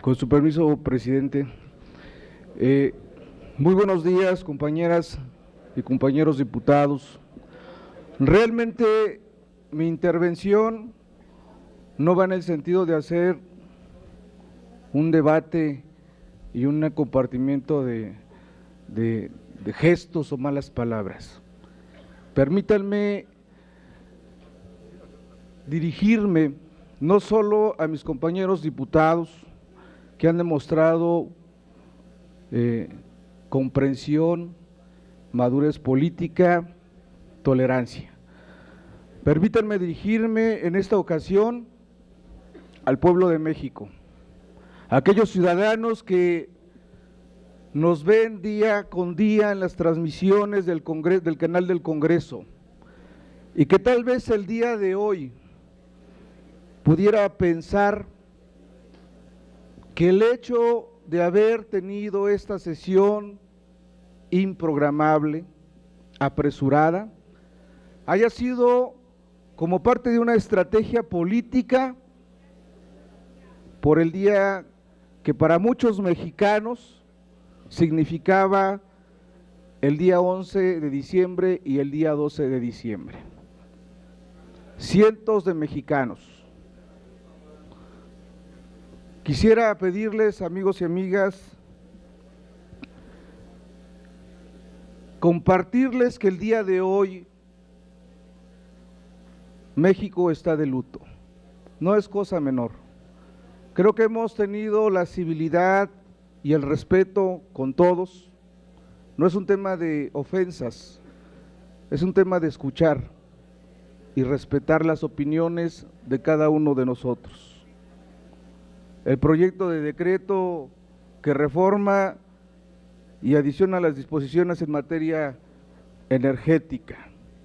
Con su permiso, presidente. Muy buenos días, compañeras y compañeros diputados. Realmente mi intervención no va en el sentido de hacer un debate y un compartimiento de gestos o malas palabras. Permítanme dirigirme no solo a mis compañeros diputados que han demostrado comprensión, madurez política, tolerancia. Permítanme dirigirme en esta ocasión al pueblo de México, a aquellos ciudadanos que nos ven día con día en las transmisiones del canal del Congreso y que tal vez el día de hoy pudiera pensar que el hecho de haber tenido esta sesión improgramable, apresurada, haya sido como parte de una estrategia política por el día que para muchos mexicanos significaba el día 11 de diciembre y el día 12 de diciembre. Cientos de mexicanos. Quisiera pedirles, amigos y amigas, compartirles que el día de hoy México está de luto. No es cosa menor. Creo que hemos tenido la civilidad y el respeto con todos. No es un tema de ofensas, es un tema de escuchar y respetar las opiniones de cada uno de nosotros. El proyecto de decreto que reforma y adiciona las disposiciones en materia energética.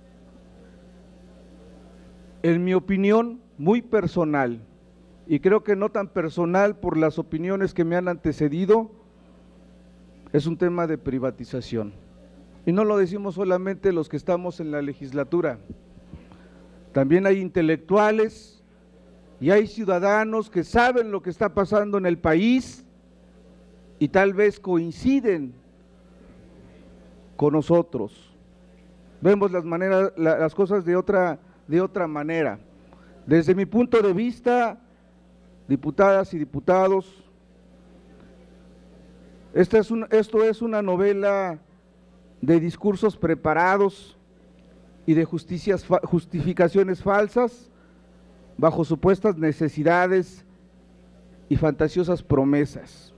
En mi opinión, muy personal, y creo que no tan personal por las opiniones que me han antecedido, es un tema de privatización. Y no lo decimos solamente los que estamos en la legislatura, también hay intelectuales y hay ciudadanos que saben lo que está pasando en el país y tal vez coinciden con nosotros. Vemos las cosas de otra manera. Desde mi punto de vista, diputadas y diputados, esto es una novela de discursos preparados y de justificaciones falsas bajo supuestas necesidades y fantasiosas promesas.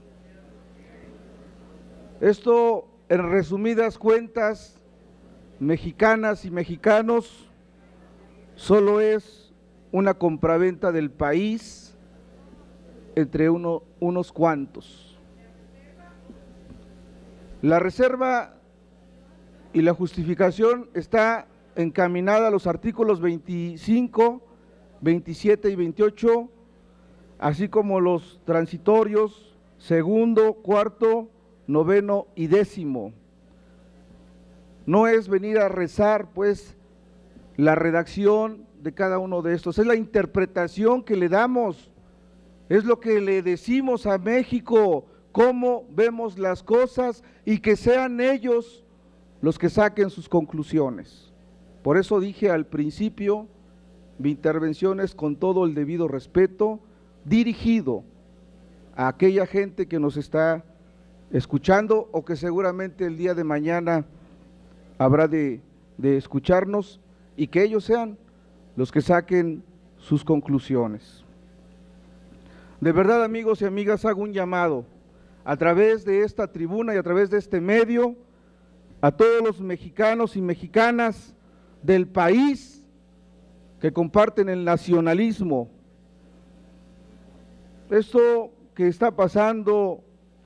Esto, en resumidas cuentas, mexicanas y mexicanos, solo es una compraventa del país entre unos cuantos. La reserva y la justificación está encaminada a los artículos 25, 27 y 28, así como los transitorios segundo, cuarto, noveno y décimo. No es venir a rezar, pues, la redacción de cada uno de estos, es la interpretación que le damos, es lo que le decimos a México, cómo vemos las cosas y que sean ellos los que saquen sus conclusiones. Por eso dije al principio, mi intervención es con todo el debido respeto, dirigido a aquella gente que nos está escuchando o que seguramente el día de mañana habrá de escucharnos y que ellos sean los que saquen sus conclusiones. De verdad, amigos y amigas, hago un llamado a través de esta tribuna y a través de este medio a todos los mexicanos y mexicanas del país que comparten el nacionalismo. Esto que está pasando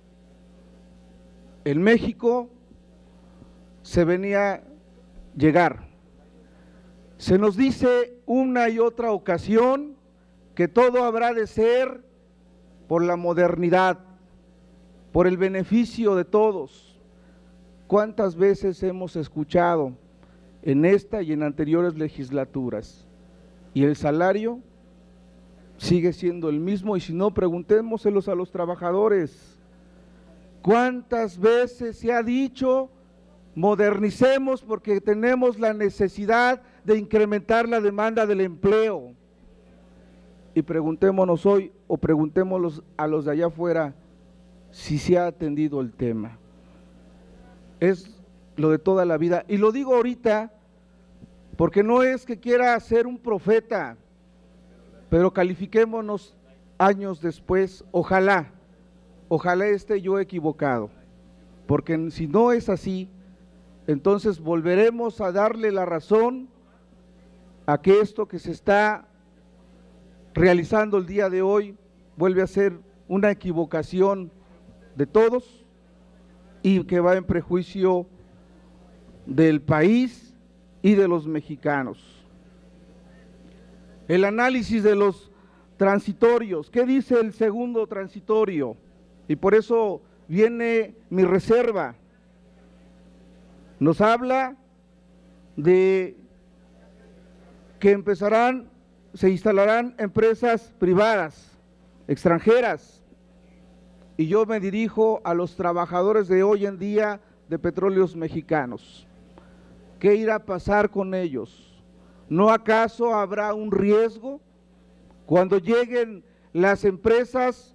en México se venía llegar. Se nos dice una y otra ocasión que todo habrá de ser por la modernidad, por el beneficio de todos. ¿Cuántas veces hemos escuchado en esta y en anteriores legislaturas? ¿Y el salario? sigue siendo el mismo, y si no, preguntémoselos a los trabajadores. ¿Cuántas veces se ha dicho modernicemos porque tenemos la necesidad de incrementar la demanda del empleo? Y preguntémonos hoy, o preguntémoslos a los de allá afuera, si se ha atendido el tema. Es lo de toda la vida, y lo digo ahorita porque no es que quiera ser un profeta, pero califiquémonos años después. Ojalá esté yo equivocado, porque si no es así, entonces volveremos a darle la razón a que esto que se está realizando el día de hoy vuelve a ser una equivocación de todos y que va en prejuicio del país y de los mexicanos. El análisis de los transitorios. ¿Qué dice el segundo transitorio? Y por eso viene mi reserva. Nos habla de que se instalarán empresas privadas, extranjeras, y yo me dirijo a los trabajadores de hoy en día de Petróleos Mexicanos. ¿Qué irá a pasar con ellos? ¿No acaso habrá un riesgo cuando lleguen las empresas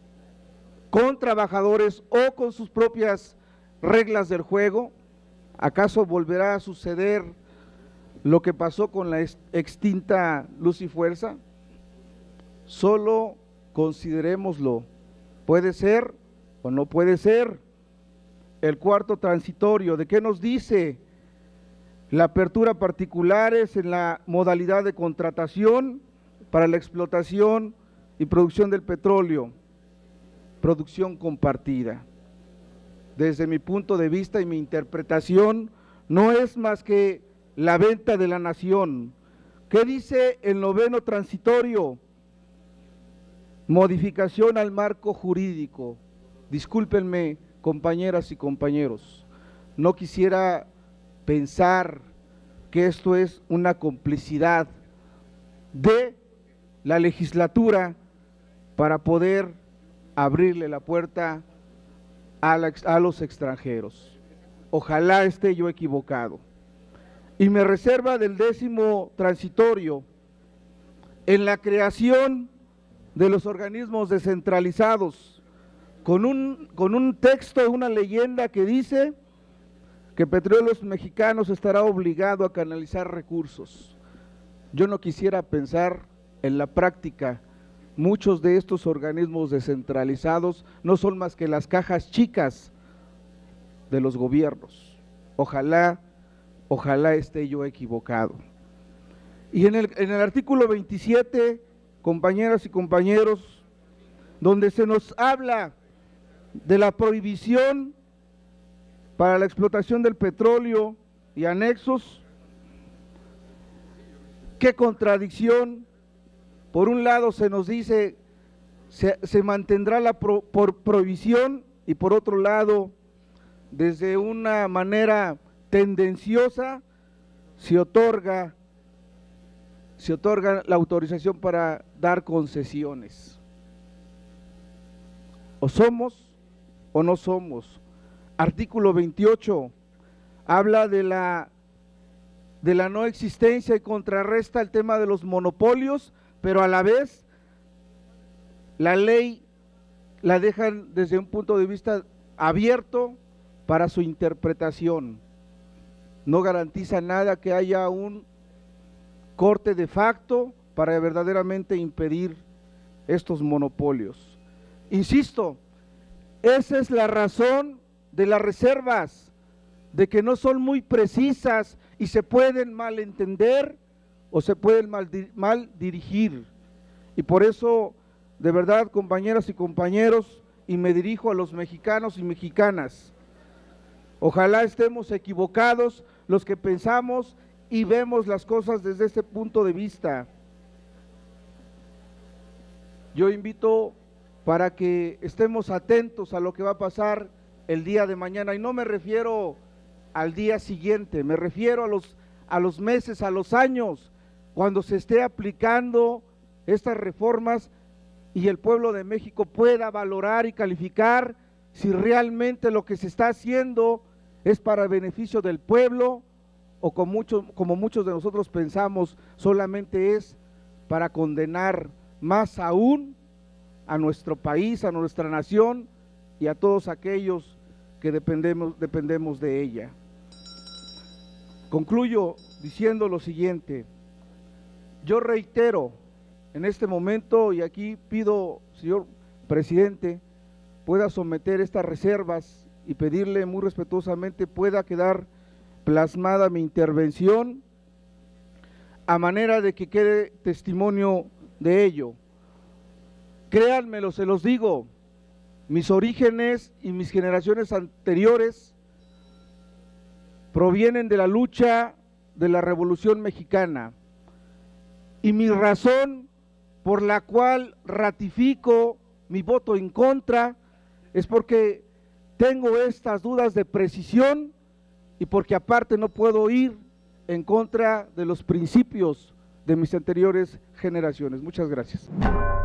con trabajadores o con sus propias reglas del juego? ¿Acaso volverá a suceder lo que pasó con la extinta Luz y Fuerza? Solo considerémoslo. ¿Puede ser o no puede ser? El cuarto transitorio, ¿de qué nos dice? La apertura a particulares en la modalidad de contratación para la explotación y producción del petróleo, producción compartida. Desde mi punto de vista y mi interpretación, no es más que la venta de la nación. ¿Qué dice el noveno transitorio? Modificación al marco jurídico. Discúlpenme, compañeras y compañeros, no quisiera pensar que esto es una complicidad de la legislatura para poder abrirle la puerta a los extranjeros. Ojalá esté yo equivocado. Y me reserva del décimo transitorio en la creación de los organismos descentralizados, con un texto, una leyenda que dice que Petróleos Mexicanos estará obligado a canalizar recursos. Yo no quisiera pensar en la práctica, muchos de estos organismos descentralizados no son más que las cajas chicas de los gobiernos. Ojalá esté yo equivocado. Y en el artículo 27, compañeras y compañeros, donde se nos habla de la prohibición para la explotación del petróleo y anexos, qué contradicción. Por un lado se nos dice se mantendrá la prohibición, y por otro lado, desde una manera tendenciosa, se otorga la autorización para dar concesiones. O somos o no somos. Artículo 28 habla de la no existencia y contrarresta el tema de los monopolios, pero a la vez la ley la dejan desde un punto de vista abierto para su interpretación. No garantiza nada que haya un corte de facto para verdaderamente impedir estos monopolios. Insisto, esa es la razón de las reservas, de que no son muy precisas y se pueden malentender o se pueden mal dirigir. Y por eso, de verdad, compañeras y compañeros, y me dirijo a los mexicanos y mexicanas, ojalá estemos equivocados los que pensamos y vemos las cosas desde este punto de vista. Yo invito para que estemos atentos a lo que va a pasar el día de mañana, y no me refiero al día siguiente, me refiero a los meses, a los años, cuando se esté aplicando estas reformas y el pueblo de México pueda valorar y calificar si realmente lo que se está haciendo es para el beneficio del pueblo o como muchos de nosotros pensamos, solamente es para condenar más aún a nuestro país, a nuestra nación y a todos aquellos que dependemos de ella. Concluyo diciendo lo siguiente: yo reitero en este momento, y aquí pido, señor presidente, pueda someter estas reservas y pedirle muy respetuosamente pueda quedar plasmada mi intervención a manera de que quede testimonio de ello. Créanmelo, se los digo, mis orígenes y mis generaciones anteriores provienen de la lucha de la Revolución Mexicana, y mi razón por la cual ratifico mi voto en contra es porque tengo estas dudas de precisión y porque aparte no puedo ir en contra de los principios de mis anteriores generaciones. Muchas gracias.